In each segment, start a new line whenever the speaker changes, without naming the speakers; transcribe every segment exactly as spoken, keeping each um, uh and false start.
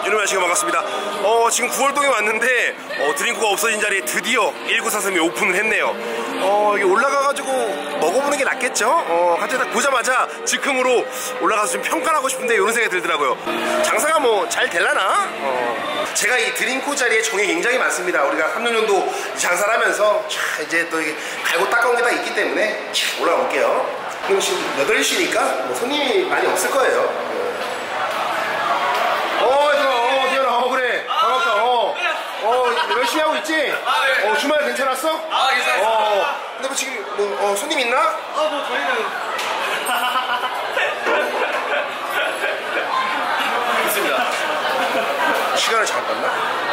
안녕하세요. 반갑습니다. 어, 지금 구월동에 왔는데 어, 드링크가 없어진 자리에 드디어 일구사삼이 오픈을 했네요. 어, 여기 올라가가지고 먹어보는 게 낫겠죠? 어, 갑자기 딱 보자마자 즉흥으로 올라가서 좀 평가를 하고 싶은데 이런 생각이 들더라고요. 장사가 뭐 잘 될라나? 어, 제가 이 드링크 자리에 정이 굉장히 많습니다. 우리가 삼 년 정도 장사를 하면서 자, 이제 또 이게 갈고 닦아온 게 다 있기 때문에 자, 올라가 볼게요. 그럼 지금 여덟 시니까 뭐 손님이 많이 없을 거예요. 어, 어, 디언아, 어, 그래. 아, 반갑다. 어, 어, 열심히 하고 있지?
아, 네.
어, 주말 괜찮았어?
아, 괜찮았어.
어, 근데 뭐 지금 뭐, 어, 손님 있나?
아, 뭐, 저희는.
있습니다. 시간을 잘못 봤나?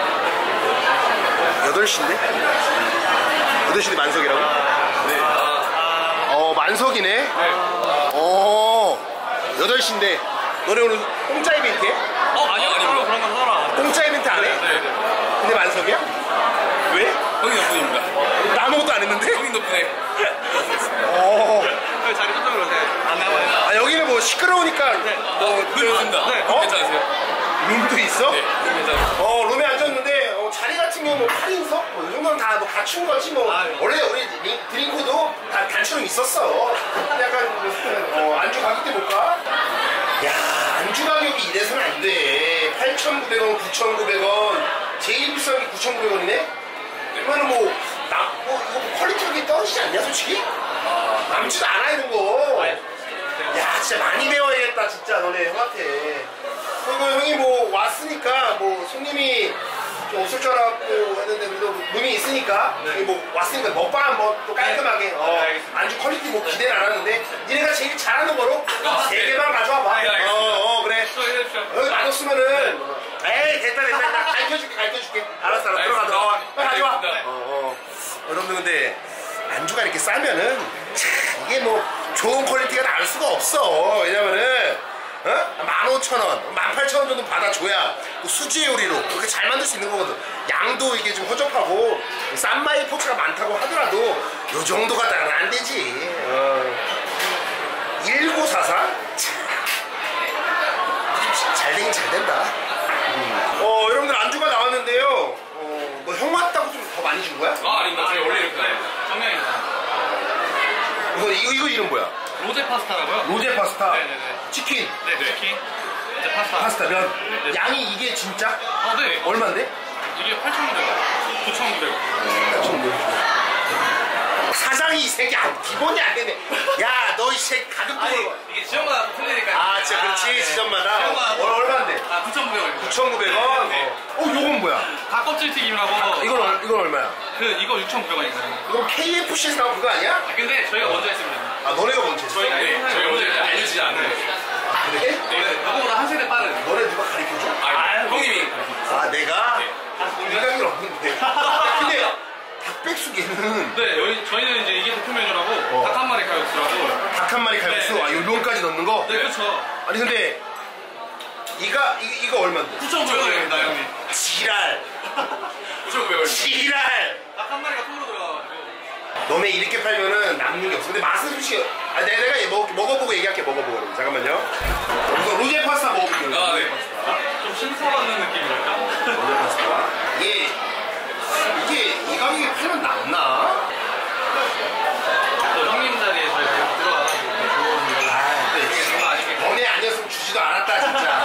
여덟 시인데? 여덟 시인데 만석이라고? 네. 어, 만석이네?
네.
어, 여덟 시인데. 너네 오늘 공짜 이벤트 해?
어, 아니요, 아니요. 그런 건 하라.
공짜 이벤트 안 해?
네, 네.
근데 만석이야? 왜?
형님 덕분입니다.
나 아무것도 안 했는데?
형님 덕분에.
어.
자리 깜짝으로 안 나와요.
아, 여기는 뭐 시끄러우니까.
네.
뭐,
룸 있습니다. 네,
어?
괜찮으세요?
룸도 있어?
네, 룸 괜찮으세요.
어, 룸에 앉았는데, 어, 자리 같은 경우 뭐 팔 인석? 뭐, 이 정도는 다 뭐 갖춘 거지, 뭐.
아, 네.
원래 우리 리, 드링크도 다 단추는 있었어. 약간, 어, 안주 가격 때 볼까? 야, 안주 가격이 이래서는 안 돼. 팔천구백 원, 구천구백 원. 제일 비싼 게 구천구백 원이네? 그러면 뭐, 나, 뭐, 이거 뭐 퀄리티가 떨어지지 않냐, 솔직히? 남지도 않아, 이런 거. 야, 진짜 많이 배워야겠다, 진짜, 너네 형한테. 그리고 형이 뭐, 왔으니까, 뭐, 손님이 좀 없을 줄 알았고 했는데, 그래도 룸이 있으니까, 네. 뭐, 왔으니까 먹방 뭐, 또 깔끔하게, 어, 네, 안주 퀄리티 뭐 기대는 안 하는데, 니네가 제일 잘하는 거로 세 개만 가져와봐.
네,
어, 어, 그래. 여기 맛없으면은, 에이, 됐다, 됐다, 됐다. 가르쳐줄게, 가르쳐줄게. 알았어, 알았어. 들어가, 들어가. 빨리 가져와. 어, 어. 여러분들, 근데, 안주가 이렇게 싸면은, 참, 이게 뭐, 좋은 퀄리티가 나올 수가 없어. 왜냐면은, 어? 만 오천 원, 만 팔천 원 정도 받아줘야 또 수제 요리로 그렇게 잘 만들 수 있는 거거든. 양도 이게 좀 허접하고 싼마이 포차가 많다고 하더라도 요 정도가 나는 안 되지. 어. 일구사사? 잘 되긴 잘 된다. 음. 어, 여러분들 안주가 나왔는데요. 어, 뭐 형 왔다고 좀 더 많이 준 거야?
아, 아닙니다. 저희 원래 이렇게 정량입니다.
이거, 이거, 이거 이름 뭐야?
로제 파스타라고요?
로제 파스타.
네네네.
치킨.
네네. 치킨. 이제 파스타.
파스타 면.
네.
양이 이게 진짜?
아, 네.
얼만데?
이게 팔천구백 원. 구천구백 원.
사장이 이 새끼 아, 기본이 안 되네. 야, 너 이 새끼 가격도
아니,
모르고.
이게 지점마다 틀리니까.
아, 진짜 그렇지.
네.
지점마다.
지점마다.
어, 얼마인데?
아, 구천구백 원입니다.
구천구백 원?
네.
어, 요건 뭐야?
닭껍질 튀김이라고.
이건, 얼- 이건 얼마야?
그, 이거 육천구백 원이거든요.
이거 케이에프씨에서 나온 그거 아니야?
아, 근데 저희가 먼저 했습니다.
아, 너네가 먼저 했어?
저희가, 네, 저희가 먼저 했는데 알려지지 않아요.
그래?
네, 누구보다 한 세대 빠른.
너네 누가 가르쳐줘?
아, 형님이.
아, 내가? 인간이 없는데. 근데, 닭백숙에는
네, 여기, 저희는 이제 이게 대표 메뉴라고,
어.
닭 한 마리 칼국수라고.
닭 한 마리 칼국수,
네,
아,
네.
요 면까지 넣는 거?
네, 그렇죠.
아니, 근데, 이거, 이거, 이거 얼마인데?
구천구백 원입니다, 형님.
지랄.
구천구백 원.
지랄.
닭 한 마리가 통으로 들어가가지고.
너네 이렇게 팔면은 남는 게 없어. 근데 맛은 솔직히 아, 내가, 내가 먹, 먹어보고 얘기할게. 먹어보고. 그럼. 잠깐만요. 우선 로제 파스타 먹어볼게요.
아, 네. 좀 신사받는 느낌이랄까?
로제 파스타. 이게 이게 이 가격에 팔면 남나?
또 형님 자리에 저희 계속 들어가가지고 좋은 걸.
아, 근데
이게 정말 아쉽게.
너네 아니었으면 주지도 않았다 진짜.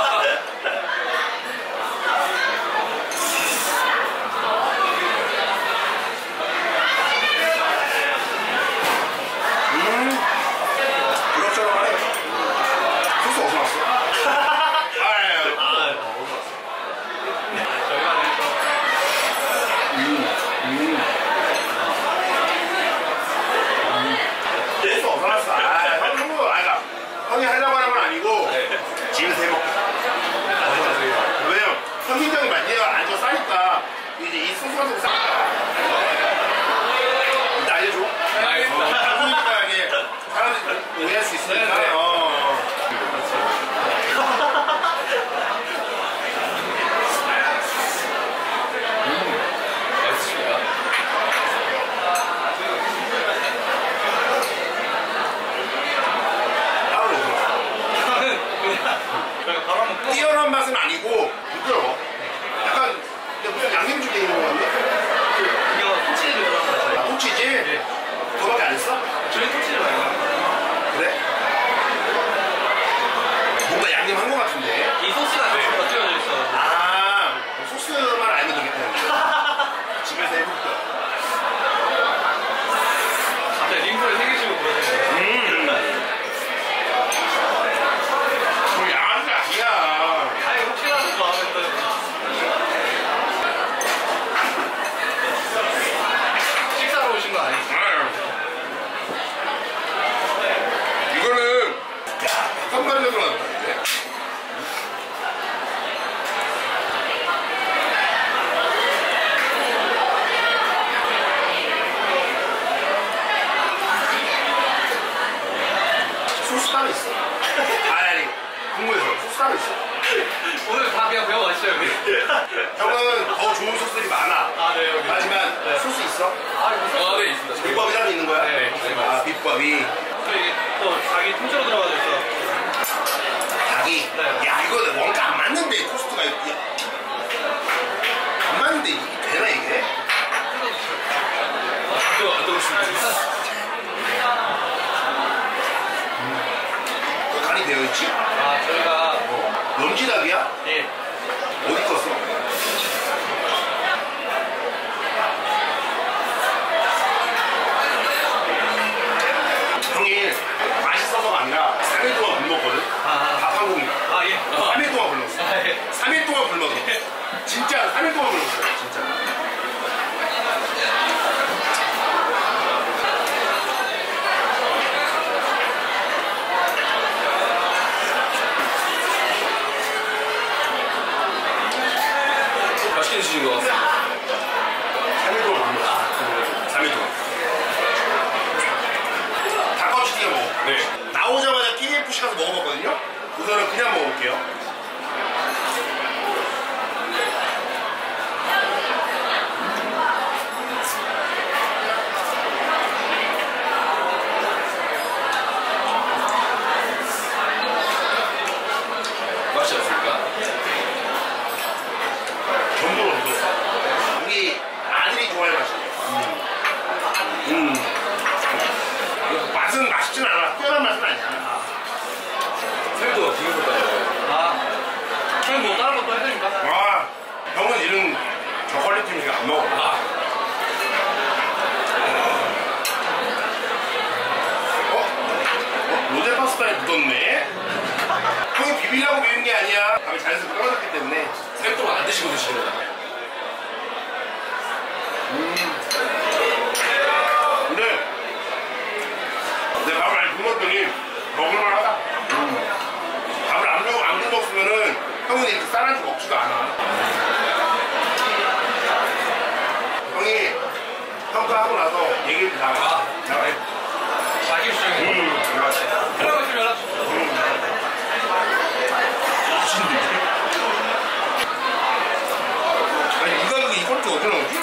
형이 하려고 하는 건 아니고 집에서 해먹고. 왜냐면 선진장이 만지가 안좋아 싸니까 이제 이 소스 같은 거 싸. 나 알려줘. 그러니까 이게 사람들이 오해할 수 있으니까.
네, 네.
어.
저희가 바로 한번
뛰어난 맛은 아니고 부드러워. 약간 근데 무슨 양념죽 돼 있는 거 같네?
이거 토치즈 들어간 거죠?
아, 토치즈?
네.
그거밖에 안 했어?
저희 토치즈 말고.
그래? 뭔가 양념한 거 같은데?
이 소스가 네. 좀 곁들여져 있어.
아, 소스만 알면 되겠다. 집에서 해볼까?
갑자기 링크를 세 개씩으로 보여주네.
음. 그 야한 게 아니야.
아니, 혹시라도 좋아하면 또. 식사로 오신 거 아니죠?
이거는 야, 깜깜하게 들어간다. 소스 따로 있어. 아니, 아니, 국물에서 소스 따로 있어.
오늘 다 그냥 배워 가시죠, 여기.
형은 더 좋은 소스들이 많아.
아, 네, 여기.
하지만
네.
소스 있어?
아, 이거
아, 네, 있습니다.
비법이 따로 있는 거야?
네, 네,
아, 비법이.
또 이게 또 자기 통째로 들어가져 있어.
닭이.
네.
야, 이거 원가 안 맞는데, 코스트가. 야, 안 맞는데, 이게 되나, 이게?
이거 안 떠오십니까?
그 간이 되어있지?
아, 저희가.
염지닭이야?
예.
어디 컸어? 형이 맛있어서가 아니라 삼 일 동안 굶었거든?
아,
밥 한 공기.
아, 예.
삼 일 동안 굶었어.
아, 예.
삼 일 동안 굶었어. 진짜 삼 일 동안 굶었어. 진짜.
맛있게 드시는 것 같습니다.
삼 일 동안 굶었어. 삼 일 동안. 닭꼬치튀겨 먹어.
네.
나오자마자 케이에프씨 가서 먹어봤거든요? 우선은 그냥 먹어볼게요.
맛이 어떻습니까?
전부로 묻었어. 우리 아들이 좋아할 맛이에요. 음. 음. 맛은 맛있진 않아. 특별한 맛은 아니야.
생각보다 비교했다고요.
아. 저희 뭐 다른 것도 해드립니까?
아, 형은 이런 저퀄리티 음식 안 먹어.
아,
어? 어? 로제 파스타에 묻었네? 형이 비비려고 비빈 게 아니야. 밥이 자연스럽게 떨어졌기 때문에.
생각 동안 안 드시고 드시는 거다.
음. 근데 내 밥을 많이 굶었더니 먹을만 하다. 음. 밥을 안 굶, 안 굶었으면은 형은 이렇게 쌀한테 먹지도 않아. 형이 평가하고 나서 얘기를 다
아.
나가.
자기 수정이.
음, 맞지.
필요하면 좀 연락 주세요.
아니, 이거, 이걸 또 어디 나오지?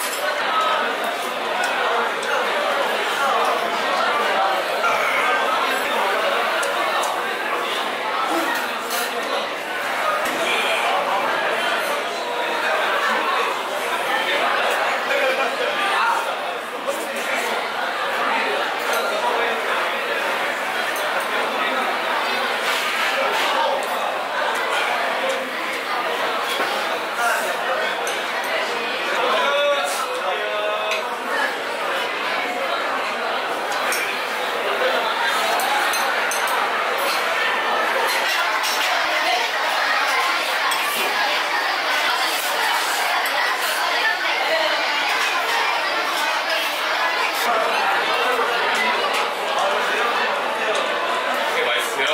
되게 맛있으세요?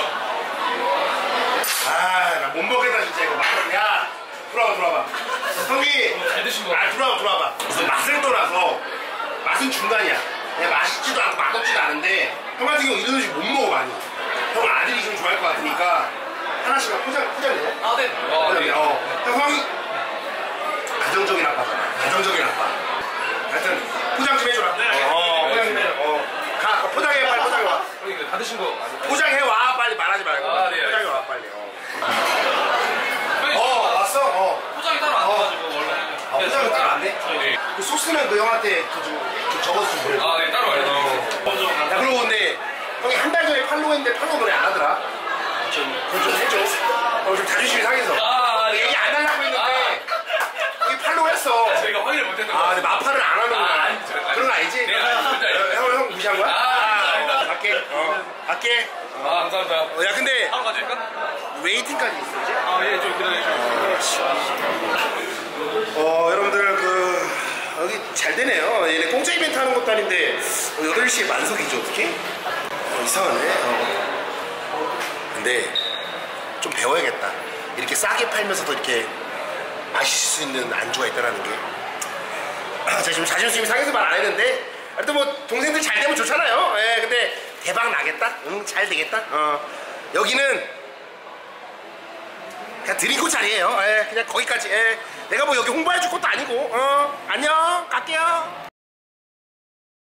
아, 나 못 먹겠다, 진짜 이거. 야, 들어와봐, 들어와봐. 형이,
잘 드신 것
아,
같아요.
들어와봐, 들어와봐. 무슨 맛을 떠나서 맛은 중간이야. 그냥 맛있지도 않고 맛없지도 않은데 형 같은 경우 이런 음식 못 먹어, 많이. 형 아들이 좀 좋아할 것 같으니까 하나씩만 포장, 포장해.
아, 네.
어,
포장해.
네.
어. 형, 형이 가정적인 아빠잖아. 가정적인 아빠. 하여튼, 포장 좀 해줘라.
네,
어, 포장 좀
알겠습니다.
해줘. 어. 가, 포장해, 빨리 포장해와.
형님 이거 다 드신 거 아니에요?
포장해와, 빨리 말하지 말고.
아, 네,
포장해와, 빨리. 어. 그 소스는 그 형한테 그 좀, 좀 적어서 좀 보내.
아, 네, 따로 알려드릴게요.
야, 그리고 근데 형이 한 달 전에 팔로우 했는데 팔로우 노래 안 하더라. 좀, 그거 좀 해줘. 어, 좀 자존심이 상해서.
아, 네.
얘기 안 하려고 했는데, 형이 팔로우 했어.
저희가 확인을 못했던 거
아,
같아요.
근데 마파를 안 하는구나.
아, 아니죠.
그런 거 알지?
네, 알죠. 알죠.
형, 형 무시한 거야?
아, 아닙니다.
어, 갈게. 어, 갈게.
아, 감사합니다.
어, 야, 근데
바로 가질까?
웨이팅까지 있어, 이제?
아, 예, 좀 기다려주세요.
어, 여러분들, 그, 여기 잘 되네요. 얘네 공짜 이벤트 하는 것도 아닌데, 어, 여덟 시에 만석이죠, 어떻게? 어, 이상하네. 어. 근데, 좀 배워야겠다. 이렇게 싸게 팔면서도 이렇게 마실 수 있는 안주가 있다는 게. 아, 제가 지금 자존심이 상해서 말 안 했는데, 하여튼 뭐, 동생들 잘 되면 좋잖아요. 예, 근데, 대박 나겠다? 응, 잘 되겠다? 어. 여기는, 그냥 드링크 자리예요. 예, 그냥 거기까지. 예. 내가 뭐 여기 홍보해줄 것도 아니고. 어, 안녕, 갈게요.